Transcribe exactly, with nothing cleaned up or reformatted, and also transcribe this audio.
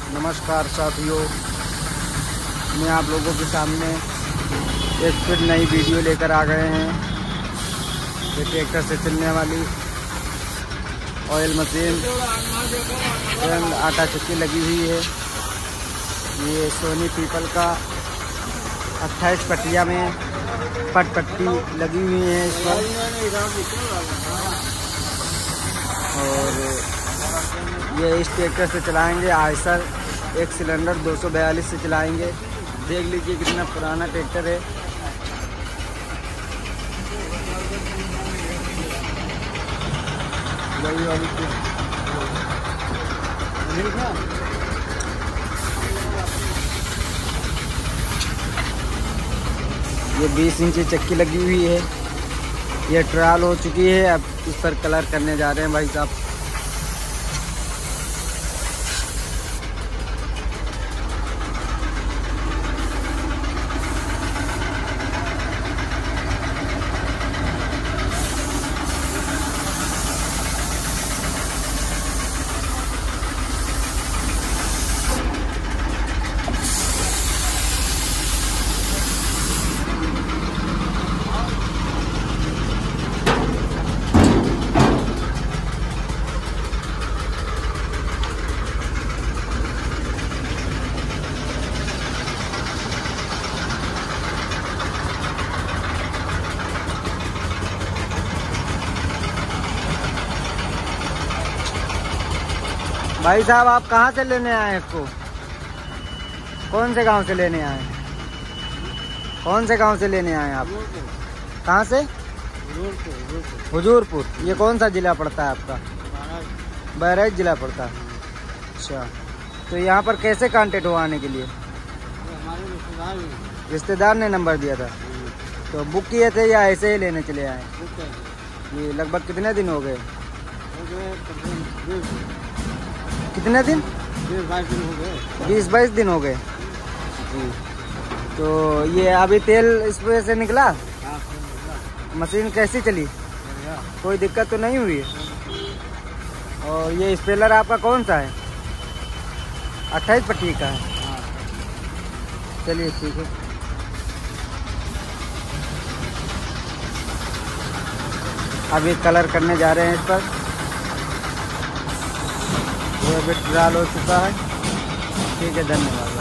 नमस्कार साथियों, मैं आप लोगों के सामने एक फिर नई वीडियो लेकर आ गए हैं। ये ट्रैक्टर से चलने वाली ऑयल मशीन एंड आटा चक्की लगी हुई है। ये सोनी पीपल का अट्ठाईस पट्टिया में पट पट्टी लगी हुई है इस पर। और ये इस ट्रैक्टर से चलाएंगे आयसर एक सिलेंडर दो सौ बयालीस से चलाएंगे। देख लीजिए कितना पुराना ट्रैक्टर है। वही वाली ये बीस इंची चक्की लगी हुई है। ये ट्रायल हो चुकी है, अब इस पर कलर करने जा रहे हैं भाई साहब। भाई साहब, आप कहाँ से लेने आए इसको? कौन से गांव से लेने आए? कौन से गांव से लेने आए आप? कहाँ से? हुजूरपुर। ये कौन सा जिला पड़ता है आपका? बहराइच जिला पड़ता है। अच्छा, तो यहाँ पर कैसे कांटेक्ट हुआ आने के लिए? रिश्तेदार ने नंबर दिया था, तो बुक किए थे या ऐसे ही लेने चले आए? ये लगभग कितने दिन हो गए? कितने दिन? बीस बाईस दिन हो गए जी। तो ये अभी तेल इस वजह से निकला? मशीन कैसी चली? कोई दिक्कत तो नहीं हुई? और ये स्पेलर आपका कौन सा है? अट्ठाईस पट्टी का है। चलिए ठीक है। अभी कलर करने जा रहे हैं इस पर। ये अभी ट्रायल हो चुका है। ठीक है, धन्यवाद।